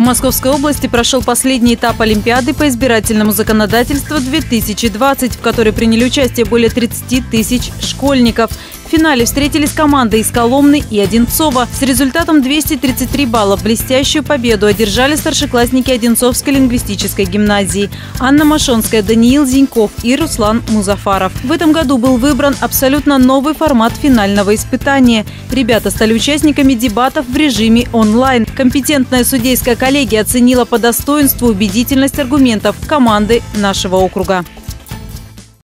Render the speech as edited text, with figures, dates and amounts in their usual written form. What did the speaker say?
Московской области прошел последний этап Олимпиады по избирательному законодательству 2020, в которой приняли участие более 30 тысяч школьников. В финале встретились команды из Коломны и Одинцова. С результатом 233 балла блестящую победу одержали старшеклассники Одинцовской лингвистической гимназии Анна Машонская, Даниил Зиньков и Руслан Музафаров. В этом году был выбран абсолютно новый формат финального испытания. Ребята стали участниками дебатов в режиме онлайн. Компетентная судейская коллегия оценила по достоинству убедительность аргументов команды нашего округа.